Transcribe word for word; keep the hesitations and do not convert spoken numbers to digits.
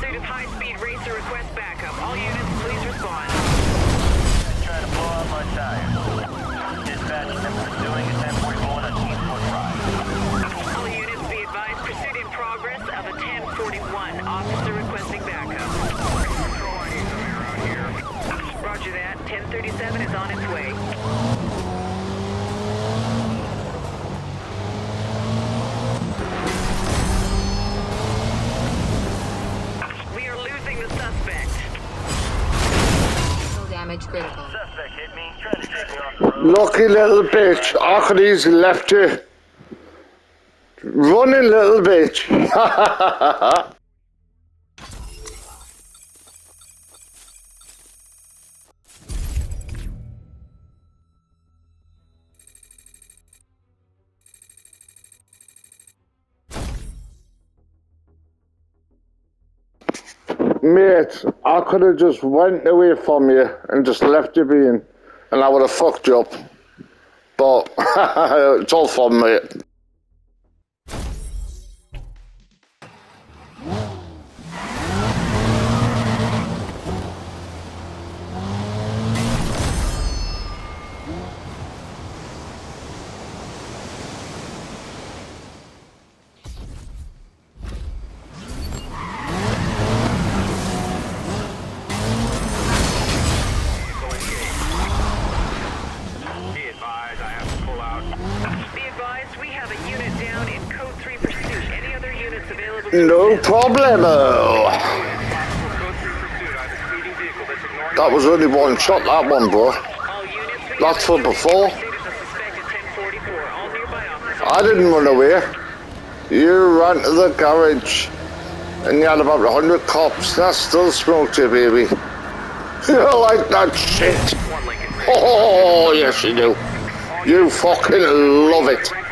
pursuit of high-speed racer request backup. All units, please respond. Trying to blow out my tires. Dispatch, I'm pursuing a ten forty-one on Eastwood Drive. All units, be advised, pursuit in progress of a ten forty-one. Officer requesting backup. Control, I need some air out here. Roger that. ten thirty-seven is on its way. We are losing the suspect. Damage critical. Suspect hit me, trying to take me off the road. Lucky little bitch. I could easily left you. Running little bitch. Mate, I could have just went away from you and just left you being, and I would have fucked you up. But it's all fun, mate. No problemo. That was only one shot, that one, bro. That's for before. I didn't run away. You ran to the garage and you had about a hundred cops. That still smoked you, baby. You like that shit? Oh, yes you do. You fucking love it.